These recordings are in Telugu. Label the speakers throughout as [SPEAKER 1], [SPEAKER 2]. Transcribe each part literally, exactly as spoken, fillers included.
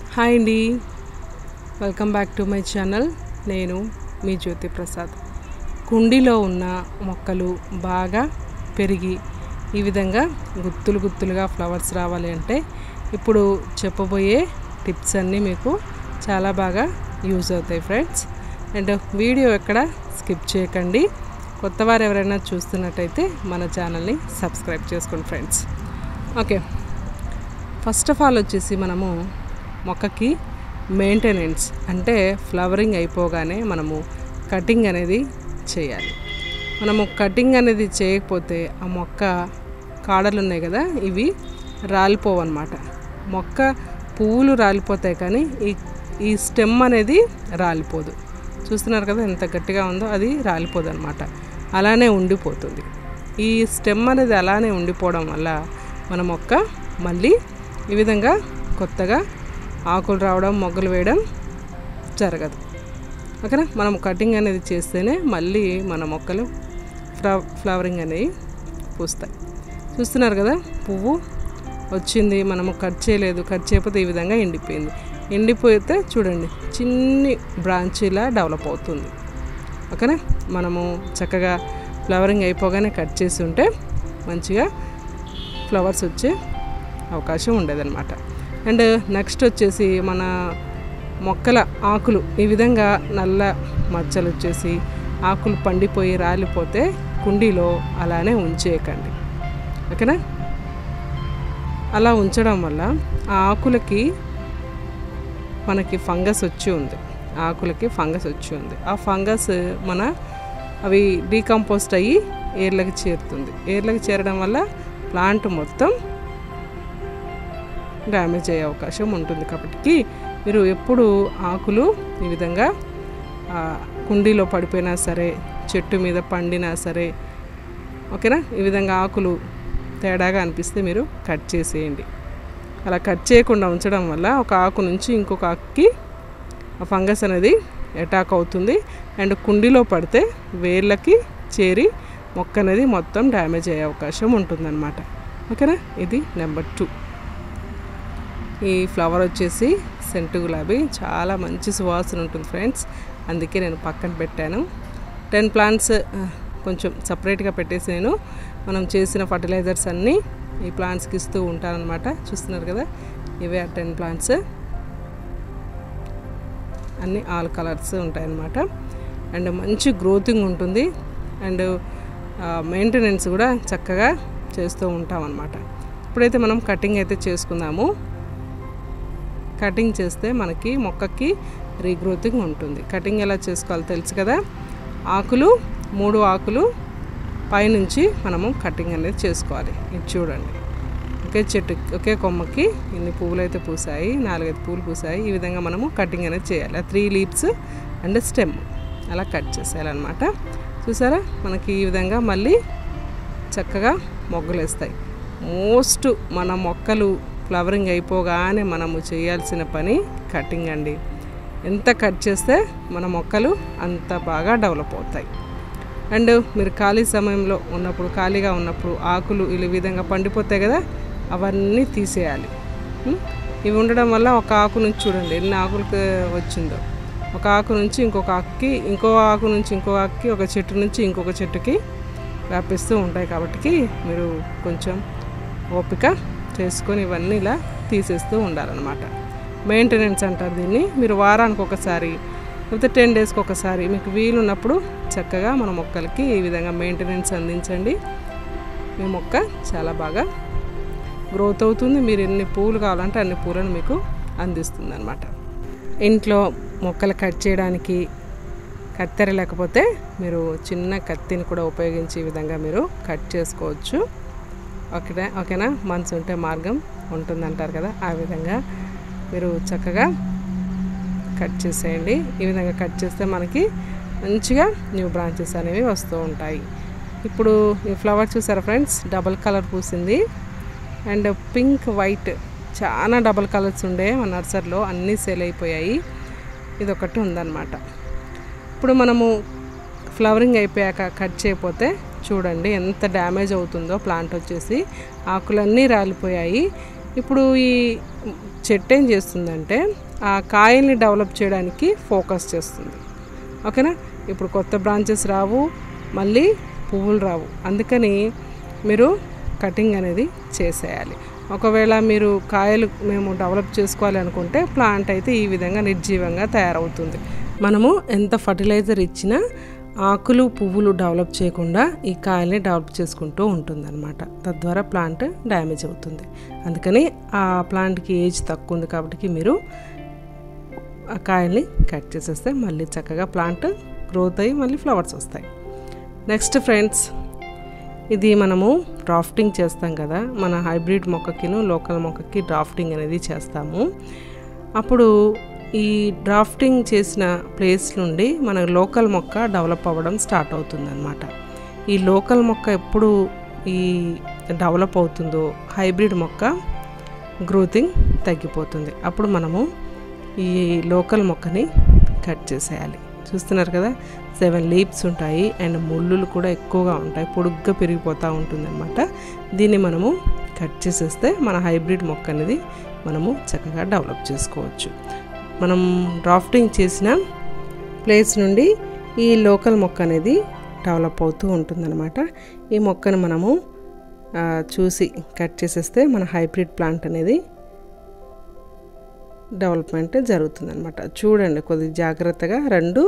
[SPEAKER 1] హాయ్ అండి, welcome back to my channel. నేను మీ జ్యోతి ప్రసాద్. కుండీలో ఉన్న మొక్కలు బాగా పెరిగి ఈ విధంగా గుత్తులు గుత్తులుగా ఫ్లవర్స్ రావాలి అంటే ఇప్పుడు చెప్పబోయే టిప్స్ అన్నీ మీకు చాలా బాగా యూజ్ అవుతాయి ఫ్రెండ్స్. అండ్ వీడియో ఎక్కడ స్కిప్ చేయకండి. కొత్తవారు ఎవరైనా చూస్తున్నట్టయితే మన ఛానల్ని సబ్స్క్రైబ్ చేసుకోండి friends. Okay, first of all వచ్చేసి మనము మొక్కకి మెయింటెనెన్స్ అంటే ఫ్లవరింగ్ అయిపోగానే మనము కటింగ్ అనేది చేయాలి. మనము కటింగ్ అనేది చేయకపోతే ఆ మొక్క కాడలు ఉన్నాయి కదా, ఇవి రాలిపోవు అన్నమాట. మొక్క పువ్వులు రాలిపోతాయి కానీ ఈ ఈ స్టెమ్ అనేది రాలిపోదు. చూస్తున్నారు కదా ఎంత గట్టిగా ఉందో, అది రాలిపోదు అన్నమాట, అలానే ఉండిపోతుంది. ఈ స్టెమ్ అనేది అలానే ఉండిపోవడం వల్ల మన మొక్క మళ్ళీ ఈ విధంగా కొత్తగా ఆకులు రావడం, మొగ్గలు వేయడం జరగదు. ఓకేనా, మనం కటింగ్ అనేది చేస్తేనే మళ్ళీ మన మొక్కలు ఫ్లవ ఫ్లవరింగ్ అనేవి పూస్తాయి. చూస్తున్నారు కదా, పువ్వు వచ్చింది, మనము కట్ చేయలేదు. కట్ చేయకపోతే ఈ విధంగా ఎండిపోయింది. ఎండిపోతే చూడండి చిన్ని బ్రాంచీలా డెవలప్ అవుతుంది. ఓకేనా, మనము చక్కగా ఫ్లవరింగ్ అయిపోగానే కట్ చేసి ఉంటే మంచిగా ఫ్లవర్స్ వచ్చే అవకాశం ఉండేదన్నమాట. అండ్ నెక్స్ట్ వచ్చేసి మన మొక్కల ఆకులు ఈ విధంగా నల్ల మచ్చలు వచ్చేసి ఆకులు పండిపోయి రాలిపోతే కుండీలో అలానే ఉంచేయకండి. ఓకేనా, అలా ఉంచడం వల్ల ఆ ఆకులకి మనకి ఫంగస్ వచ్చి ఉంది. ఆకులకి ఫంగస్ వచ్చి ఉంది. ఆ ఫంగస్ మన అవి డీకంపోస్ట్ అయ్యి ఏర్లకి చేరుతుంది. ఏర్లకి చేరడం వల్ల ప్లాంట్ మొత్తం డ్యామేజ్ అయ్యే అవకాశం ఉంటుంది. కాబట్టి మీరు ఎప్పుడు ఆకులు ఈ విధంగా కుండీలో పడిపోయినా సరే, చెట్టు మీద పండినా సరే, ఓకేనా, ఈ విధంగా ఆకులు తేడాగా అనిపిస్తే మీరు కట్ చేసేయండి. అలా కట్ చేయకుండా ఉంచడం వల్ల ఒక ఆకు నుంచి ఇంకొక ఆకుకి ఆ ఫంగస్ అనేది అటాక్ అవుతుంది. అండ్ కుండీలో పడితే వేర్లకి చేరి మొక్క అనేది మొత్తం డ్యామేజ్ అయ్యే అవకాశం ఉంటుందన్నమాట. ఓకేనా, ఇది నెంబర్ టూ. ఈ ఫ్లవర్ వచ్చేసి సెంటు గులాబీ, చాలా మంచి సువాసన ఉంటుంది ఫ్రెండ్స్. అందుకే నేను పక్కన పెట్టాను. టెన్ ప్లాంట్స్ కొంచెం సపరేట్గా పెట్టేసి నేను మనం చేసిన ఫర్టిలైజర్స్ అన్నీ ఈ ప్లాంట్స్కి ఇస్తూ ఉంటానన్నమాట. చూస్తున్నారు కదా, ఇవే ఆ టెన్ ప్లాంట్స్, అన్నీ ఆల్ కలర్స్ ఉంటాయన్నమాట. అండ్ మంచి గ్రోతింగ్ ఉంటుంది. అండ్ మెయింటెనెన్స్ కూడా చక్కగా చేస్తూ ఉంటాం అన్నమాట. ఇప్పుడైతే మనం కటింగ్ అయితే చేసుకుందాము. కటింగ్ చేస్తే మనకి మొక్కకి రీగ్రోతింగ్ ఉంటుంది. కటింగ్ ఎలా చేసుకోవాలో తెలుసు కదా. ఆకులు మూడు ఆకులు పైనుంచి మనము కటింగ్ అనేది చేసుకోవాలి. ఇది చూడండి, ఒకే చెట్టు ఒకే కొమ్మకి ఇన్ని పువ్వులు అయితే పూసాయి, నాలుగైదు పువ్వులు పూసాయి. ఈ విధంగా మనము కటింగ్ అనేది చేయాలి. ఆ త్రీ లీవ్స్ అండ్ స్టెమ్ అలా కట్ చేసేయాలన్నమాట. చూసారా, మనకి ఈ విధంగా మళ్ళీ చక్కగా మొగ్గలు వేస్తాయి. మోస్ట్ మన మొక్కలు ఫ్లవరింగ్ అయిపోగానే మనము చేయాల్సిన పని కటింగ్ అండి. ఎంత కట్ చేస్తే మన మొక్కలు అంత బాగా డెవలప్ అవుతాయి. అండ్ మీరు ఖాళీ సమయంలో ఉన్నప్పుడు, ఖాళీగా ఉన్నప్పుడు ఆకులు ఈ విధంగా పండిపోతాయి కదా, అవన్నీ తీసేయాలి. ఇవి ఉండడం వల్ల ఒక ఆకు నుంచి చూడండి ఎన్ని ఆకులకు వచ్చిందో. ఒక ఆకు నుంచి ఇంకొక ఆకుకి, ఇంకో ఆకు నుంచి ఇంకో ఆకుకి, ఒక చెట్టు నుంచి ఇంకొక చెట్టుకి వ్యాపిస్తూ ఉంటాయి. కాబట్టి మీరు కొంచెం ఓపిక చేసుకొని ఇవన్నీ ఇలా తీసేస్తూ ఉండాలన్నమాట. మెయింటెనెన్స్ అంటారు దీన్ని. మీరు వారానికి ఒకసారి లేకపోతే టెన్ డేస్కి ఒకసారి మీకు వీలున్నప్పుడు చక్కగా మన మొక్కలకి ఈ విధంగా మెయింటెనెన్స్ అందించండి. మీ మొక్క చాలా బాగా గ్రోత్ అవుతుంది. మీరు ఎన్ని పూలు కావాలంటే అన్ని పూలను మీకు అందిస్తుంది అన్నమాట. ఇంట్లో మొక్కలు కట్ చేయడానికి కత్తెర లేకపోతే మీరు చిన్న కత్తిని కూడా ఉపయోగించి ఈ విధంగా మీరు కట్ చేసుకోవచ్చు. ఓకేనా ఓకేనా మనసు ఉంటే మార్గం ఉంటుందంటారు కదా, ఆ విధంగా మీరు చక్కగా కట్ చేసేయండి. ఈ విధంగా కట్ చేస్తే మనకి మంచిగా న్యూ బ్రాంచెస్ అనేవి వస్తూ ఉంటాయి. ఇప్పుడు ఈ ఫ్లవర్ చూసారా ఫ్రెండ్స్, డబల్ కలర్ పూసింది. అండ్ పింక్, వైట్ చాలా డబల్ కలర్స్ ఉండే మన నర్సరీలో, అన్నీ సేల్ అయిపోయాయి. ఇది ఒకటి ఉందన్నమాట. ఇప్పుడు మనము ఫ్లవరింగ్ అయిపోయాక కట్ చేయకపోతే చూడండి ఎంత డ్యామేజ్ అవుతుందో ప్లాంట్ వచ్చేసి. ఆకులన్నీ రాలిపోయాయి. ఇప్పుడు ఈ చెట్టు ఏం చేస్తుందంటే ఆ కాయల్ని డెవలప్ చేయడానికి ఫోకస్ చేస్తుంది. ఓకేనా. ఇప్పుడు కొత్త బ్రాంచెస్ రావు, మళ్ళీ పువ్వులు రావు. అందుకని మీరు కటింగ్ అనేది చేసేయాలి. ఒకవేళ మీరు కాయలు మేము డెవలప్ చేసుకోవాలి అనుకుంటే ప్లాంట్ అయితే ఈ విధంగా నిర్జీవంగా తయారవుతుంది. మనము ఎంత ఫర్టిలైజర్ ఇచ్చినా ఆకులు పువ్వులు డెవలప్ చేయకుండా ఈ కాయల్ని డెవలప్ చేసుకుంటూ ఉంటుందన్నమాట. తద్వారా ప్లాంట్ డ్యామేజ్ అవుతుంది. అందుకని ఆ ప్లాంట్కి ఏజ్ తక్కువ ఉంది కాబట్టి మీరు ఆ కాయల్ని కట్ చేసేస్తే మళ్ళీ చక్కగా ప్లాంట్ గ్రోత్ అయ్యి మళ్ళీ ఫ్లవర్స్ వస్తాయి. నెక్స్ట్ ఫ్రెండ్స్, ఇది మనము డ్రాఫ్టింగ్ చేస్తాం కదా, మన హైబ్రిడ్ మొక్కకిను లోకల్ మొక్కకి డ్రాఫ్టింగ్ అనేది చేస్తాము. అప్పుడు ఈ డ్రాఫ్టింగ్ చేసిన ప్లేస్ నుండి మన లోకల్ మొక్క డెవలప్ అవ్వడం స్టార్ట్ అవుతుందన్నమాట. ఈ లోకల్ మొక్క ఎప్పుడు ఈ డెవలప్ అవుతుందో హైబ్రిడ్ మొక్క గ్రోతింగ్ తగ్గిపోతుంది. అప్పుడు మనము ఈ లోకల్ మొక్కని కట్ చేసేయాలి. చూస్తున్నారు కదా, సెవెన్ లీవ్స్ ఉంటాయి అండ్ ముళ్ళులు కూడా ఎక్కువగా ఉంటాయి, పొడుగ్గా పెరిగిపోతూ ఉంటుందన్నమాట. దీన్ని మనము కట్ చేసేస్తే మన హైబ్రిడ్ మొక్క అనేది మనము చక్కగా డెవలప్ చేసుకోవచ్చు. మనం డ్రాఫ్టింగ్ చేసిన ప్లేస్ నుండి ఈ లోకల్ మొక్క అనేది డెవలప్ అవుతూ ఉంటుందన్నమాట. ఈ మొక్కను మనము చూసి కట్ చేసేస్తే మన హైబ్రిడ్ ప్లాంట్ అనేది డెవలప్మెంట్ జరుగుతుందన్నమాట. చూడండి, కొద్ది జాగ్రత్తగా రెండు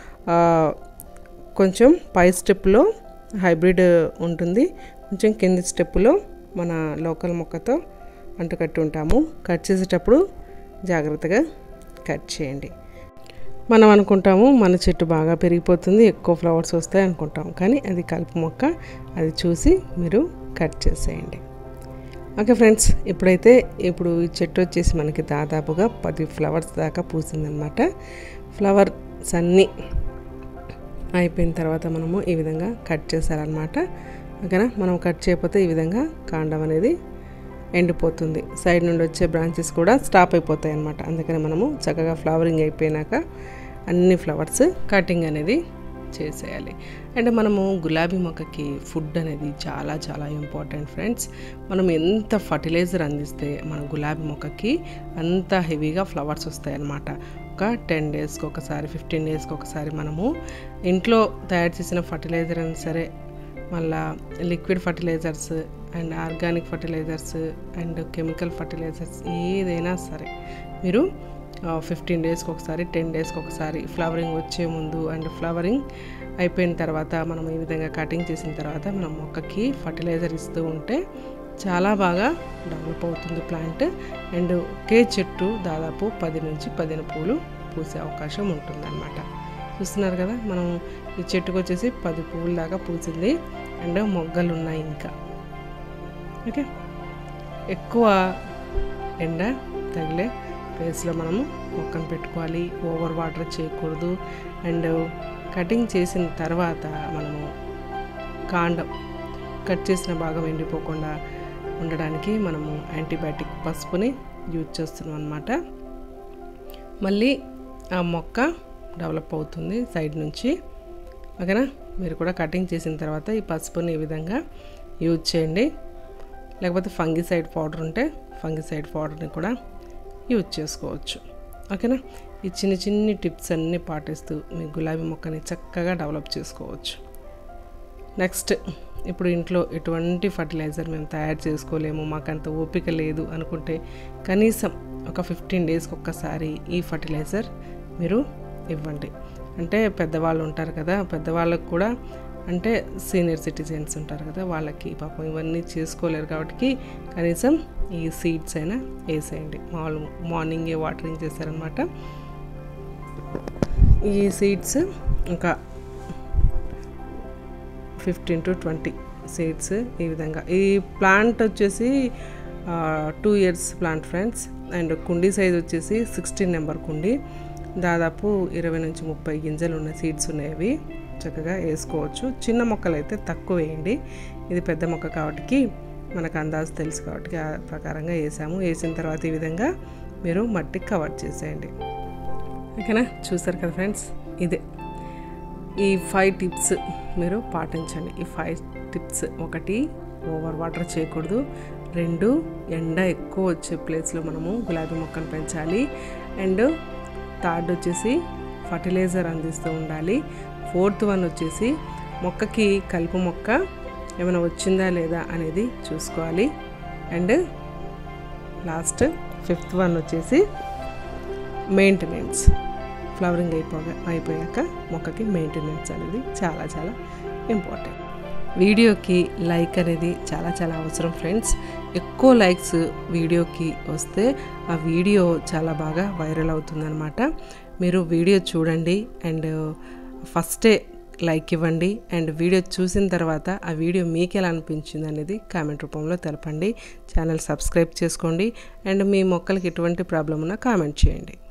[SPEAKER 1] కొంచెం పై స్టెప్లో హైబ్రిడ్ ఉంటుంది, కొంచెం కింది స్టెప్లో మన లోకల్ మొక్కతో అంటుకట్టి ఉంటాము. కట్ చేసేటప్పుడు జాగ్రత్తగా కట్ చేయండి. మనం అనుకుంటాము మన చెట్టు బాగా పెరిగిపోతుంది, ఎక్కువ ఫ్లవర్స్ వస్తాయి అనుకుంటాం, కానీ అది కలుపు మొక్క. అది చూసి మీరు కట్ చేసేయండి. ఓకే ఫ్రెండ్స్, ఇప్పుడైతే ఇప్పుడు ఈ చెట్టు వచ్చేసి మనకి దాదాపుగా పది ఫ్లవర్స్ దాకా పూసిందనమాట. ఫ్లవర్స్ అన్నీ అయిపోయిన తర్వాత మనము ఈ విధంగా కట్ చేశారనమాట. ఓకేనా. మనం కట్ చేయకపోతే ఈ విధంగా కాండం అనేది ఎండిపోతుంది, సైడ్ నుండి వచ్చే బ్రాంచెస్ కూడా స్టాప్ అయిపోతాయి అన్నమాట. అందుకని మనము చక్కగా ఫ్లవరింగ్ అయిపోయినాక అన్ని ఫ్లవర్స్ కటింగ్ అనేది చేసేయాలి. అండ్ మనము గులాబీ మొక్కకి ఫుడ్ అనేది చాలా చాలా ఇంపార్టెంట్ ఫ్రెండ్స్. మనం ఎంత ఫర్టిలైజర్ అందిస్తే మన గులాబీ మొక్కకి అంత హెవీగా ఫ్లవర్స్ వస్తాయి అన్నమాట. ఒక టెన్ డేస్కి ఒకసారి, ఫిఫ్టీన్ డేస్కి ఒకసారి మనము ఇంట్లో తయారు చేసిన ఫర్టిలైజర్ అయినా సరే, మళ్ళా liquid fertilisers and organic fertilisers and chemical fertilisers ఏదైనా సరే మీరు ఫిఫ్టీన్ డేస్కి ఒకసారి, టెన్ డేస్కి ఒకసారి, ఫ్లవరింగ్ వచ్చే ముందు అండ్ ఫ్లవరింగ్ అయిపోయిన తర్వాత మనం ఈ విధంగా కటింగ్ చేసిన తర్వాత మనం మొక్కకి ఫర్టిలైజర్ ఇస్తూ ఉంటే చాలా బాగా డెవలప్ అవుతుంది ప్లాంట్. అండ్ ఒకే చెట్టు దాదాపు పది నుంచి పదిహేను పూలు పూసే అవకాశం ఉంటుందన్నమాట. చూస్తున్నారు కదా, మనం ఈ చెట్టుకు వచ్చేసి పది పువ్వుల దాకా పూసింది అండ్ మొగ్గలు ఉన్నాయి ఇంకా. ఓకే, ఎక్కువ ఎండ తగిలే ప్లేస్లో మనము మొక్కను పెట్టుకోవాలి, ఓవర్ వాటర్ చేయకూడదు. అండ్ కటింగ్ చేసిన తర్వాత మనము కాండం కట్ చేసిన భాగం ఎండిపోకుండా ఉండడానికి మనము యాంటీబయాటిక్ పసుపుని యూజ్ చేస్తున్నాం అన్నమాట. మళ్ళీ ఆ మొక్క డెవలప్ అవుతుంది సైడ్ నుంచి. ఓకేనా. మీరు కూడా కటింగ్ చేసిన తర్వాత ఈ పసుపుని ఈ విధంగా యూజ్ చేయండి. లేకపోతే ఫంగిసైడ్ పౌడర్ ఉంటే ఫంగిసైడ్ పౌడర్ని కూడా యూజ్ చేసుకోవచ్చు. ఓకేనా. ఈ చిన్న చిన్ని టిప్స్ అన్నీ పాటిస్తూ మీ గులాబీ మొక్కని చక్కగా డెవలప్ చేసుకోవచ్చు. నెక్స్ట్, ఇప్పుడు ఇంట్లో ఎటువంటి ఫర్టిలైజర్ మేము తయారు చేసుకోలేము, మాకంత ఓపిక లేదు అనుకుంటే కనీసం ఒక ఫిఫ్టీన్ డేస్కి ఒక్కసారి ఈ ఫర్టిలైజర్ మీరు ఇవ్వండి. అంటే పెద్దవాళ్ళు ఉంటారు కదా, పెద్దవాళ్ళకు కూడా, అంటే సీనియర్ సిటిజన్స్ ఉంటారు కదా, వాళ్ళకి పాపం ఇవన్నీ చేసుకోలేరు కాబట్టి కనీసం ఈ సీడ్స్ అయినా వేసేయండి. మామూలు మార్నింగే వాటరింగ్ చేశారనమాట. ఈ సీడ్స్ ఇంకా ఫిఫ్టీన్ టు ట్వంటీ సీడ్స్ ఈ విధంగా. ఈ ప్లాంట్ వచ్చేసి two years plant friends. And కుండీ సైజ్ వచ్చేసి సిక్స్టీన్ నెంబర్ కుండీ, దాదాపు ఇరవై నుంచి ముప్పై గింజలు ఉన్న సీడ్స్ ఉన్నాయి. చక్కగా వేసుకోవచ్చు. చిన్న మొక్కలు అయితే తక్కువ వేయండి, ఇది పెద్ద మొక్క కాబట్టి మనకు అందాజు తెలుసు కాబట్టి ఆ ప్రకారంగా వేసాము. వేసిన తర్వాత ఈ విధంగా మీరు మట్టి కవర్ చేసేయండి. ఓకేనా. చూసారు కదా ఫ్రెండ్స్, ఇదే ఈ ఫైవ్ టిప్స్ మీరు పాటించండి. ఈ ఫైవ్ టిప్స్, ఒకటి ఓవర్ వాటర్ చేయకూడదు. రెండు ఎండ ఎక్కువ వచ్చే ప్లేస్లో మనము గులాబీ మొక్కను పెంచాలి. అండ్ థర్డ్ వచ్చేసి ఫర్టిలైజర్ అందిస్తూ ఉండాలి. ఫోర్త్ వన్ వచ్చేసి మొక్కకి కలుపు మొక్క ఏమైనా వచ్చిందా లేదా అనేది చూసుకోవాలి. అండ్ లాస్ట్ ఫిఫ్త్ వన్ వచ్చేసి మెయింటెనెన్స్. ఫ్లవరింగ్ అయిపోగా అయిపోయాక మొక్కకి మెయింటెనెన్స్ అనేది చాలా చాలా ఇంపార్టెంట్. వీడియోకి లైక్ అనేది చాలా చాలా అవసరం ఫ్రెండ్స్. ఎక్కువ లైక్స్ వీడియోకి వస్తే ఆ వీడియో చాలా బాగా వైరల్ అవుతుందన్నమాట. మీరు వీడియో చూడండి అండ్ ఫస్టే లైక్ ఇవ్వండి. అండ్ వీడియో చూసిన తర్వాత ఆ వీడియో మీకు ఎలా అనిపించింది అనేది కామెంట్ రూపంలో తెలపండి. ఛానల్ సబ్స్క్రైబ్ చేసుకోండి. అండ్ మీ మొక్కలకి ఎటువంటి ప్రాబ్లం ఉన్నా కామెంట్ చేయండి.